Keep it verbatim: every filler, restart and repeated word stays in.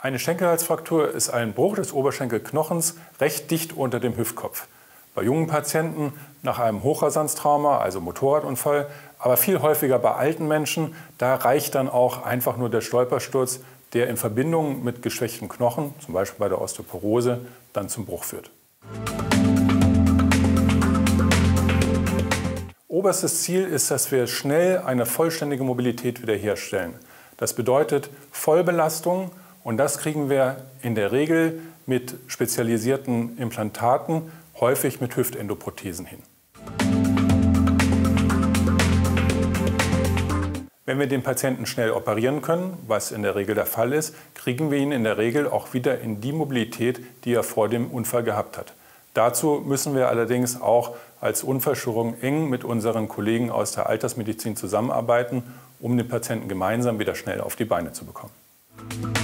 Eine Schenkelhalsfraktur ist ein Bruch des Oberschenkelknochens recht dicht unter dem Hüftkopf. Bei jungen Patienten nach einem Hochrasanztrauma, also Motorradunfall, aber viel häufiger bei alten Menschen, da reicht dann auch einfach nur der Stolpersturz, der in Verbindung mit geschwächten Knochen, zum Beispiel bei der Osteoporose, dann zum Bruch führt. Oberstes Ziel ist, dass wir schnell eine vollständige Mobilität wiederherstellen. Das bedeutet Vollbelastung, und das kriegen wir in der Regel mit spezialisierten Implantaten, häufig mit Hüftendoprothesen hin. Wenn wir den Patienten schnell operieren können, was in der Regel der Fall ist, kriegen wir ihn in der Regel auch wieder in die Mobilität, die er vor dem Unfall gehabt hat. Dazu müssen wir allerdings auch als Unfallchirurgen eng mit unseren Kollegen aus der Altersmedizin zusammenarbeiten, um den Patienten gemeinsam wieder schnell auf die Beine zu bekommen.